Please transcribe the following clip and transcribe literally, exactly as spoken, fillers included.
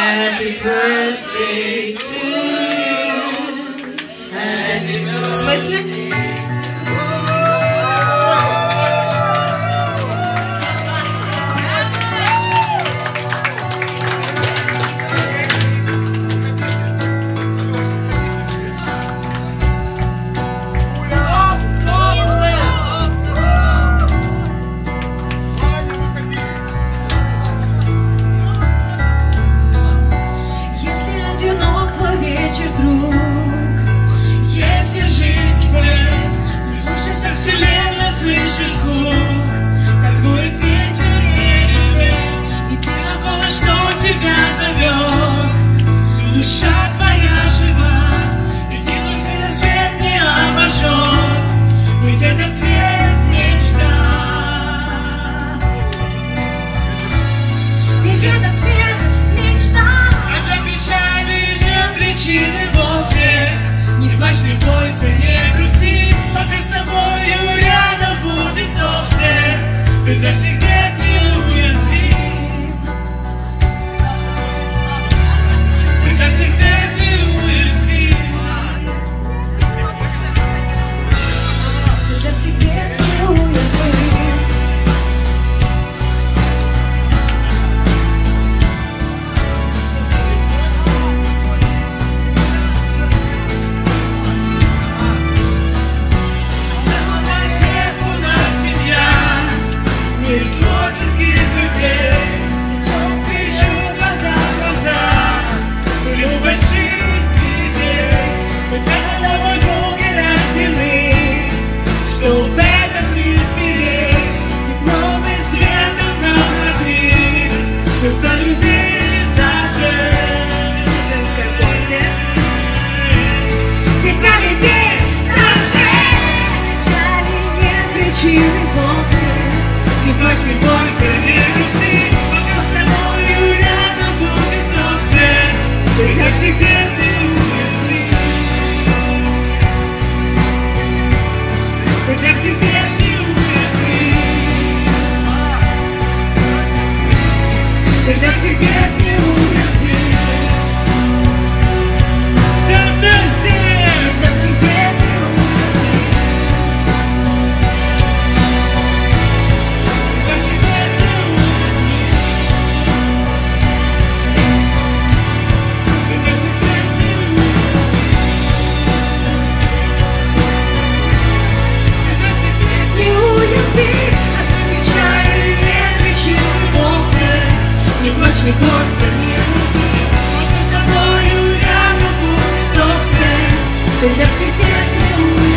Happy birthday to you. Happy... В смысле? Вечер, друг, если жизнь тебе, прислушайся к вселенной, слышишь звук, так дует ветер вере, иди на голос, что тебя зовет. Душа твоя жива, иди лучи на свет не обожжет, ведь этот цвет мечта, ведь этот цвет мечта, а для печали причины вовсе. Не плачь, не бойся, не грусти, пока с тобою рядом будет Топси. Ты для всех бед неуязвим. Ты для всех бед неуязвим. Ты для всех бед неуязвим. Не плачь, не бойся, не грусти, пока с тобою рядом будет Топси. Ты для всех бед неуязвим. Ты для всех бед неуязвим. Ты для всех бед неуязвим. Ты для всех бед неуязвим. Не плачь, не бойся, не грусти, пока с тобою рядом будет Топси. Ты для всех бед неуязвим.